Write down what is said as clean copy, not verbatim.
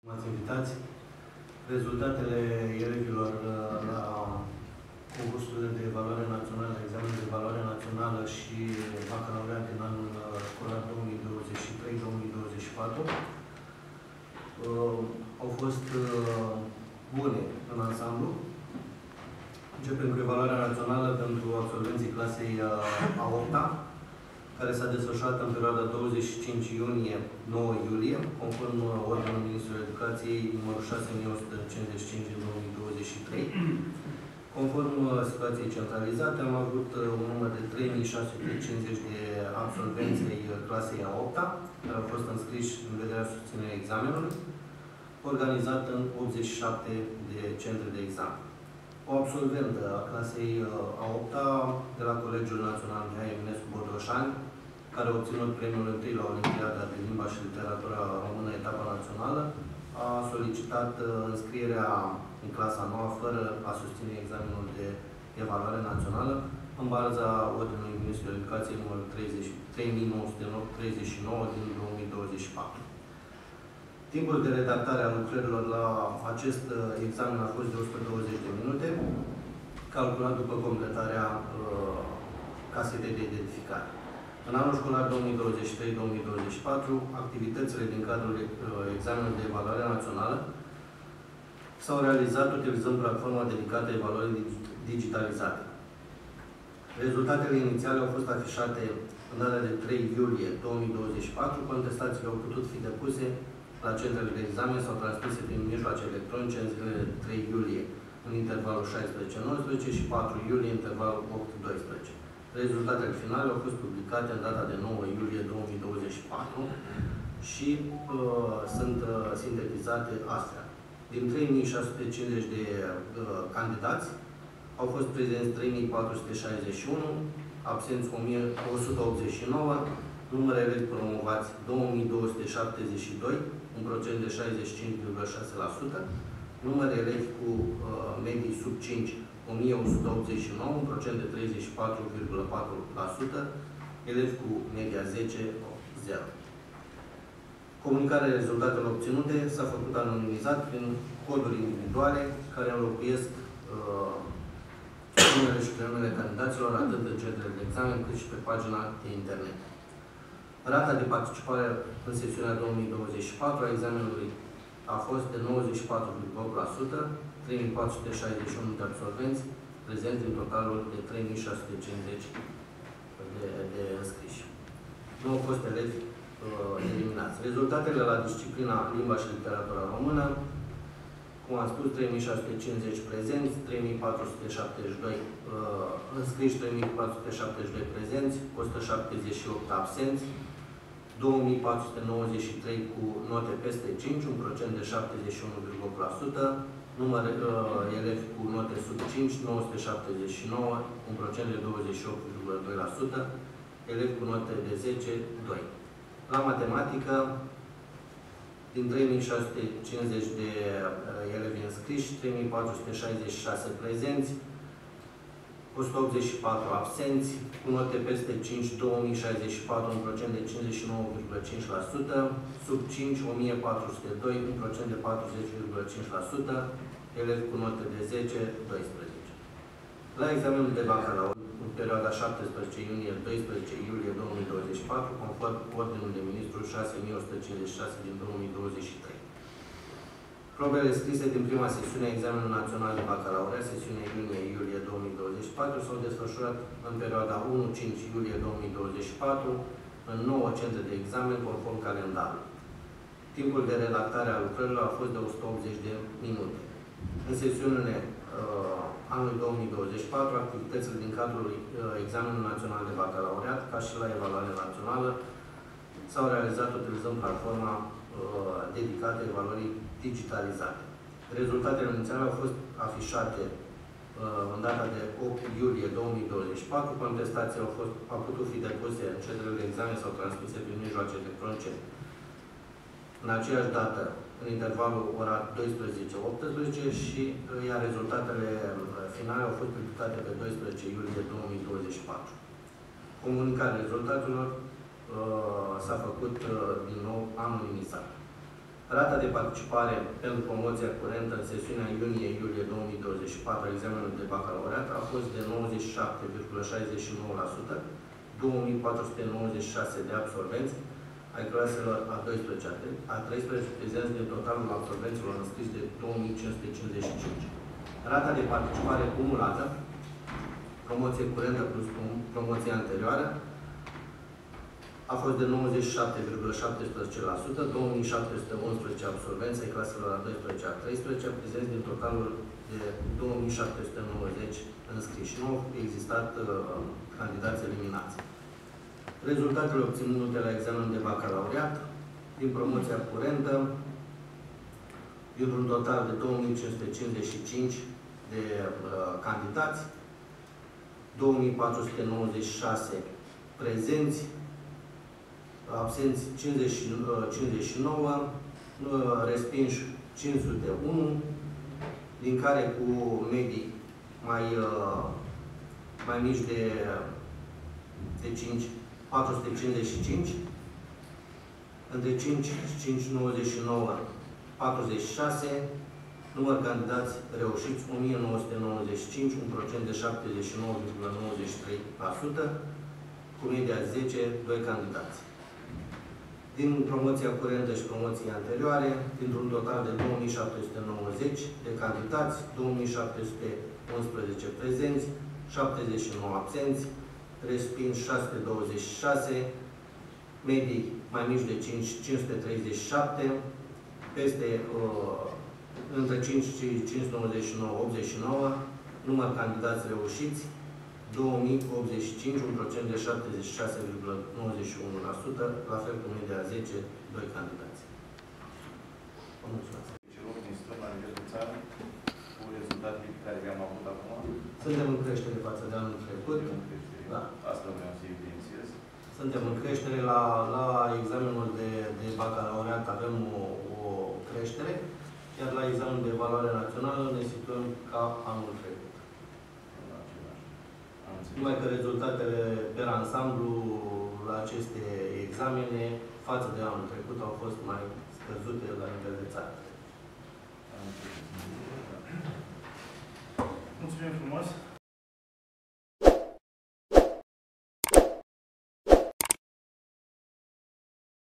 M-ați invitați. Rezultatele elevilor la concursurile de evaluare națională, examenul de evaluare națională și bacalaureat din anul școlar 2023-2024 au fost bune în ansamblu. Începem cu evaluarea națională pentru absolvenții clasei a 8-a, care s-a desfășurat în perioada 25 iunie-9 iulie, conform ordinului Ministrului Educației numărul 6155 din 2023. Conform situației centralizate, am avut un număr de 3650 de absolvenți ai clasei a 8-a, care au fost înscriși în vederea susținerii examenului, organizat în 87 de centre de examen. O absolventă a clasei a 8-a de la Colegiul Național Mihai Eminescu Botoșani, care a obținut premiul întâi la Olimpiada de Limba și Literatura Română, etapa națională, a solicitat înscrierea în clasa 9 fără a susține examenul de evaluare națională, în baza ordinului Ministrului Educației numărul 3939 din 2024. Timpul de redactare a lucrărilor la acest examen a fost de 120 de minute, calculat după completarea casetei de identificare. În anul școlar 2023-2024, activitățile din cadrul examenului de evaluare națională s-au realizat utilizând platforma dedicată evaluării digitalizate. Rezultatele inițiale au fost afișate în data de 3 iulie 2024, contestațiile au putut fi depuse la centrele de examen sau transmise prin mijloace electronice în zilele 3 iulie, în intervalul 16-19 și 4 iulie, în intervalul 8-12. Rezultatele finale au fost publicate în data de 9 iulie 2024 și sunt sintetizate astfel. Din 3650 de candidați, au fost prezenți 3461, absenți 1189, număr elevi promovați 2272, un procent de 65,6%, număr elevi cu medii sub 5, 1189, un procent de 34,4%, elevi cu media 10, 0. Comunicarea rezultatelor obținute s-a făcut anonimizat prin coduri individuale care înlocuiesc numele și prenumele candidaților atât în centrele de examen cât și pe pagina de internet. Rata de participare în sesiunea 2024 a examenului a fost de 94,8%, 3461 de absolvenți, prezenți în totalul de 3650 de înscriși. Nu au fost elevi eliminați. Rezultatele la disciplina Limba și Literatura Română, cum am spus, 3650 prezenți, 3472 înscriși, 3472 prezenți, 178 absenți, 2493 cu note peste 5, un procent de 71,8%, număr elevi cu note sub 5, 979, un procent de 28,2%, elevi cu note de 10, 2. La matematică, din 3650 de elevi înscriși, 3466 prezenți, 184 absenți, cu note peste 5, 2064, un procent de 59,5%, sub 5, 1402, un procent de 40,5%, elevi cu note de 10, 12. La examenul de bacalaureat, în perioada 17 iunie-12 iulie 2024, conform ordinul de ministru 6156 din 2023. Probele scrise din prima sesiune a examenului național de bacalaureat, sesiunea iunie-iulie 2024, s-au desfășurat în perioada 1-5 iulie 2024 în 9 centre de examen conform calendarului. Timpul de redactare a lucrărilor a fost de 180 de minute. În sesiunile anului 2024, activitățile din cadrul examenului național de bacalaureat, ca și la evaluare națională, s-au realizat utilizând platforma dedicată evaluării digitalizate. Rezultatele inițiale au fost afișate în data de 8 iulie 2024. Contestații au putut fi depuse în centrele de examen sau transmise prin mijloace electronice în aceeași dată, în intervalul ora 12-18 și iar rezultatele finale au fost publicate pe 12 iulie 2024. Comunicarea rezultatelor s-a făcut din nou anonimizat. Rata de participare pentru promoția curentă în sesiunea iunie-iulie 2024 a examenului de bacalaureat a fost de 97,69%, 2496 de absolvenți ai claselor a 12-a, a 13 prezenți din totalul absolvenților înscriși de 2555. Rata de participare cumulată, promoție curentă plus promoție anterioară, a fost de 97,17%, 2711 absolvenți ai claselor a 12-a, a 13-a, prezenți din totalul de 2790 înscriși. Nu au existat candidați eliminați. Rezultatele obținute la examenul de bacalaureat, din promoția curentă, dintr-un total de 2555 de candidați, 2496 prezenți, absenți 59, respinși 501, din care cu medii mai mici de 5, 455, între 5 și 599, 46, număr candidați reușiți 1995, un procent de 79,93%, cu media 10, 2 candidați. Din promoția curentă și promoții anterioare, dintr-un total de 2790 de candidați, 2711 prezenți, 79 absenți, respinși 626, medii mai mici de 5, 537, între 5 și 599, 89, număr candidați reușiți, 2085, un procent de 76,91%, la fel cu media 10, 2 candidați. Vă mulțumesc. Celor din străină la nivel de țară, cu rezultatele pe care le-am avut acum? Suntem în creștere față de anul trecut. Da. Asta vreau să evidențiez. Suntem în creștere. La examenul de bacalaureat avem o creștere, iar la examenul de evaluare națională ne situăm ca anul trecut. Numai că rezultatele pe ansamblu la aceste examene față de anul trecut au fost mai scăzute la nivel de țară. Mulțumim frumos!